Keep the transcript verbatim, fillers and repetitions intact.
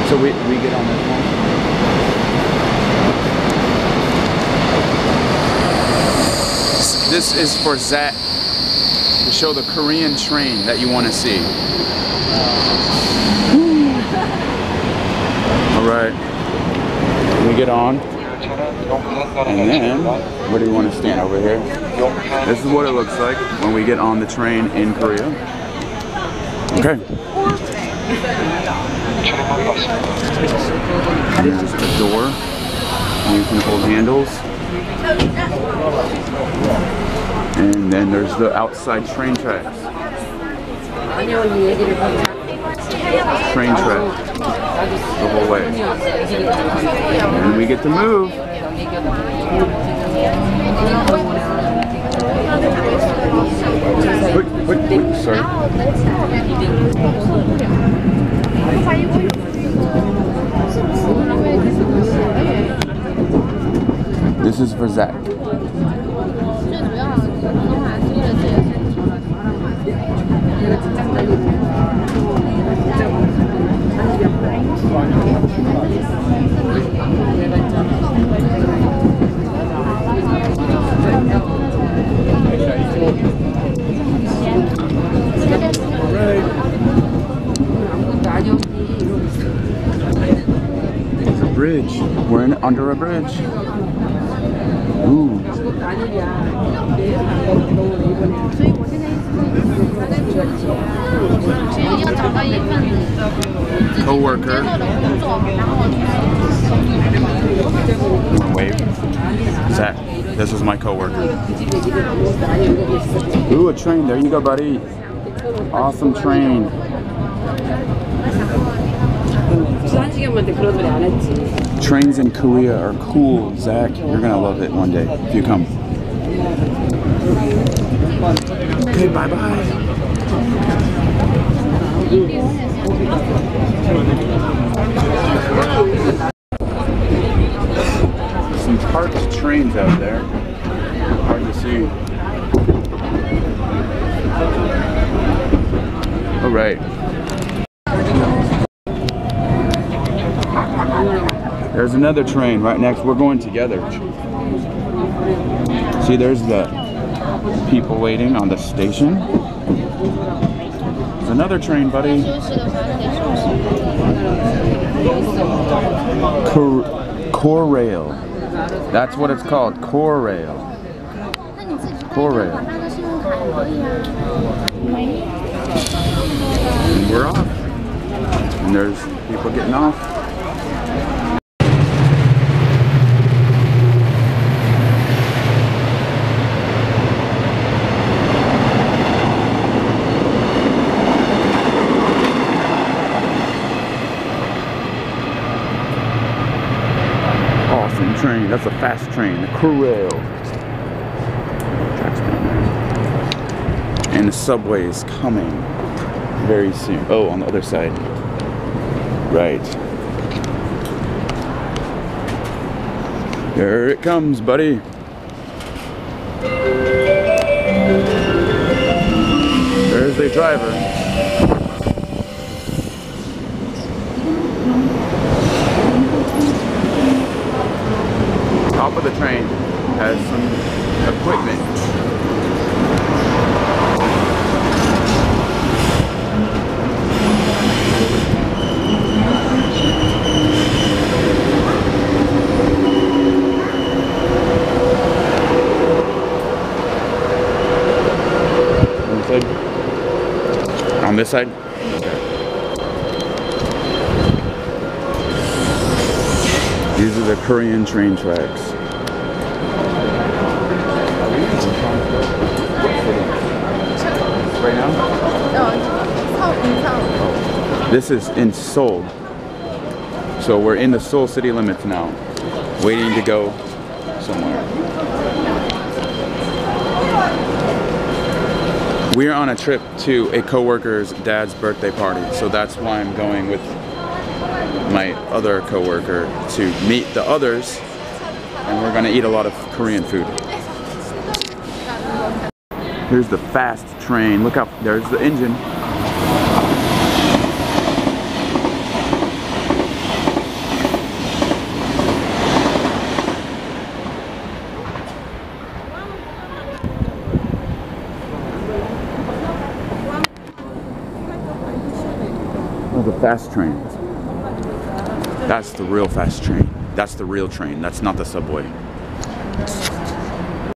So we, we get on this one. This is for Zach to show the Korean train that you want to see. Alright. We get on. And then, where do you want to stand? Over here? This is what it looks like when we get on the train in Korea. Okay. There's a door. You can hold handles. And then there's the outside train tracks. Train track the whole way. And we get to move. Wait, wait, wait, sorry. This is for Zach. It's a bridge. We're in, under a bridge. Ooh. Co-worker. Wave. Zach, this is my co-worker. Ooh, a train. There you go, buddy. Awesome train. Trains in Korea are cool, Zach. You're gonna love it one day if you come. Okay, bye bye. Some parked trains out there. Hard to see. All right. There's another train right next. We're going together. See, there's the people waiting on the station. There's another train, buddy. Cor Korail. That's what it's called. Korail. Korail. And we're off. And there's people getting off. Train. That's a fast train, the Korail. And the subway is coming very soon. Oh, on the other side. Right. There it comes, buddy. There's the driver. Top of the train has some equipment. On this side? These are the Korean train tracks. Right now? This is in Seoul. So we're in the Seoul city limits now, waiting to go somewhere. We're on a trip to a coworker's dad's birthday party, so that's why I'm going with my other coworker to meet the others, and we're gonna eat a lot of Korean food. Here's the fast train. Look up, there's the engine. Oh, the fast train. That's the real fast train. That's the real train. That's not the subway.